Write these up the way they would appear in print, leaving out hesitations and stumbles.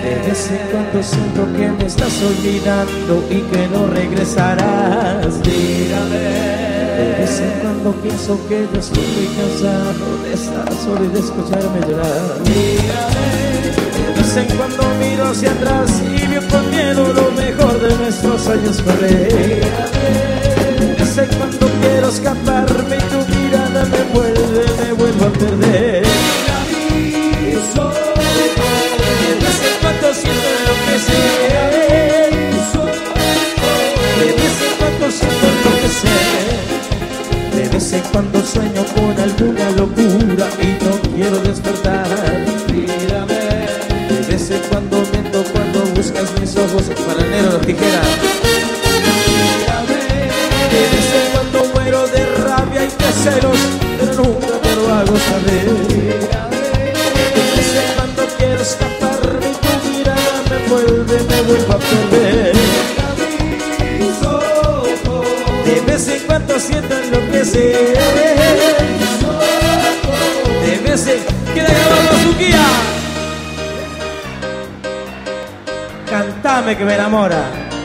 De vez en cuando siento que me estás olvidando y que no regresarás. Mírame. De vez en cuando pienso que ya estoy muy cansado de estar solo y de escucharme llorar. Mírame. De vez en cuando miro hacia atrás y veo con miedo lo mejor de nuestros años correr. De vez en cuando quiero escaparme y tu mirada me vuelvo a perder. De vez en cuando siento enloquecer. De vez en cuando siento enloquecer. De vez en cuando sueño con alguna locura y no quiero despertar. Mírame. De vez en cuando miento cuando buscas mis ojos para el negro de tijera. Mírame. De vez en cuando muero de rabia y de celos, pero nunca te lo hago saber. Mírame. De vez en cuando quiero escaparme y tu mirada me vuelvo a perder. De vez en cuando siento enloquecer. De vez en cuando quiero grabar su guía. Cántame que me enamora.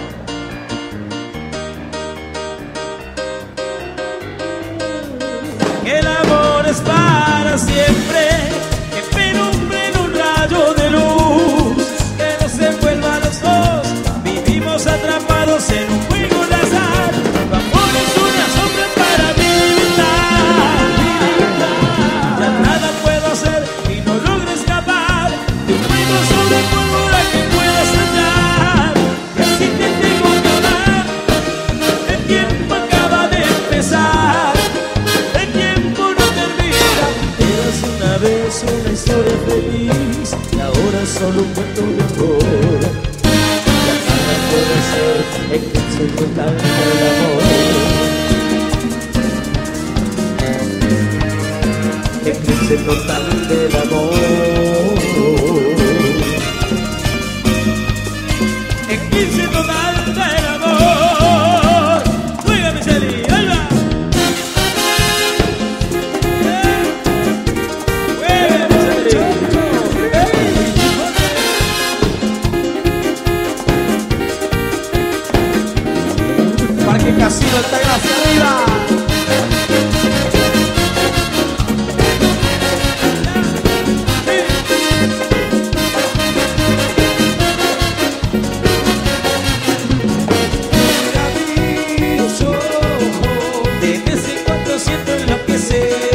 El amor es para siempre, que penumbre en un rayo de luz, que nos envuelva a los dos. Vivimos atrapados en un juego de azar. Tu amor es una sombra para mi libertad. Ya nada puedo hacer y no logro escapar de un juego sobre pólvora que pueda soñar. Y así te tengo que amar. El tiempo acaba de empezar. El tiempo no termina. Eras una vez una historia feliz y ahora es solo un cuento de amor. Ya nada puede ser eclipse total del amor. Eclipse total del amor. Eclipse total del amor. Juega Micheli, ahí va. Juega Micheli. Parque Casino Altagracia arriba. De vez en cuando siento enloquecer.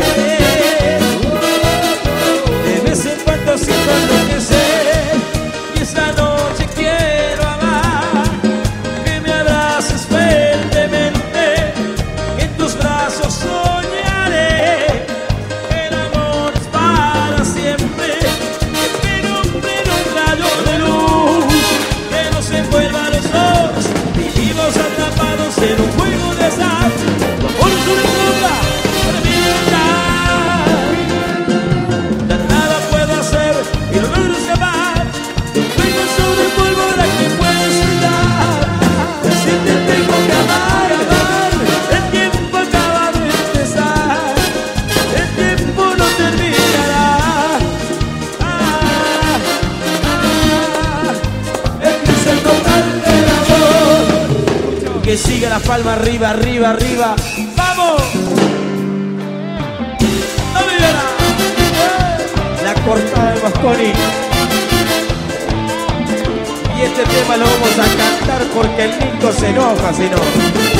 De vez en cuando siento enloquecer. Y esta noche quiero amar. Que me abraces fuertemente. En tus brazos soñaré. El amor es para siempre. Que penumbre en un rayo de luz, que nos envuelva a los dos. Vivimos atrapados en un juego de azar. Tu amor es una sombra para mi libertad. Ya nada puedo hacer y no logro escapar de un juego sobre pólvora que puedes soltar. Y así te tengo que amar, amar. El tiempo acaba de empezar. El tiempo no terminará. Es el total del amor. Que siga la palma arriba, arriba, arriba. ¡Vamos! ¡No me verá! La cortada de Mosconi. Y este tema lo vamos a cantar porque el Nico se enoja, si no.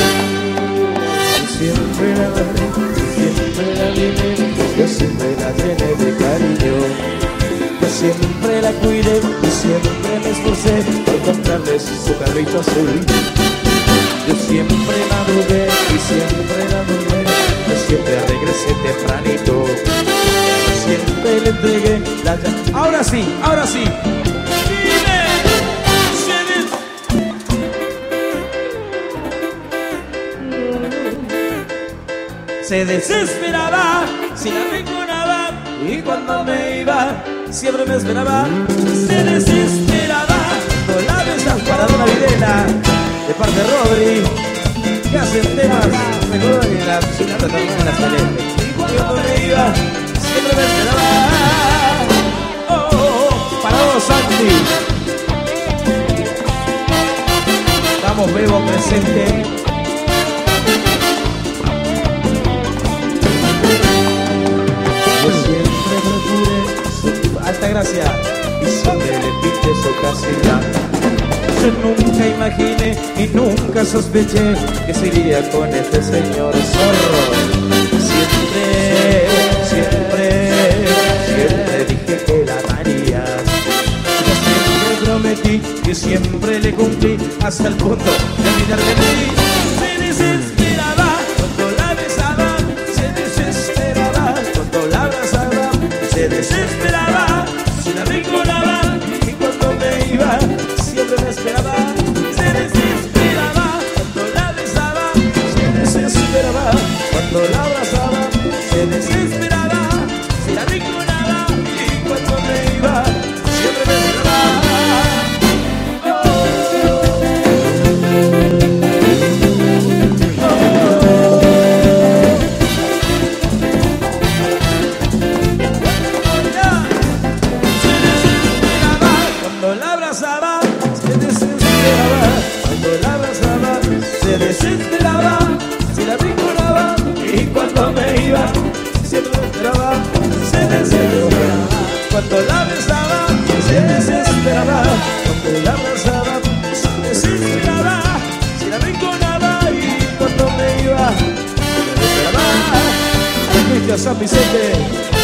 Siempre la amé, siempre la vine, yo siempre la llené de cariño. Yo siempre la cuidé y siempre me esforcé por comprarle su carrito azul. Yo siempre madrugué y siempre la dormí. Yo siempre regresé tempranito. Yo siempre le entregué la llave. Ahora sí, ahora sí. Se desesperaba si la rinconaba y cuando me iba siempre me esperaba. Se desesperaba con la besas para Dona Videla de parte de Rodri, que hacen temas mejor en la piscina también en la Celeste. Y cuando me iba siempre me esperaba. Oh, oh, oh, para vos, Santi. Vamos, Bebo, presente. Yo siempre procuré, alta gracia, y siempre le pinte su casilla. Yo nunca imaginé y nunca sospeché que se iría con este señor zorro. Siempre, siempre, siempre dije que la amaría. Yo siempre prometí y siempre le cumplí hasta el punto de olvidar de mí. Se desesperaba cuando la besaba, se desesperaba cuando la abrazaba, se desesperaba si la vinculaba y cuando me iba siempre me esperaba. Se desesperaba cuando la besaba, se desesperaba cuando la abrazaba, se desesperaba si la vinculaba y cuando me iba siempre me esperaba. Se desesperaba si la vinculaba y cuando me iba siempre me esperaba. Se desesperaba cuando la besaba, se desesperaba cuando la abrazaba, se desesperaba si la vinculaba y cuando me iba siempre me esperaba. Cristian San Vicente.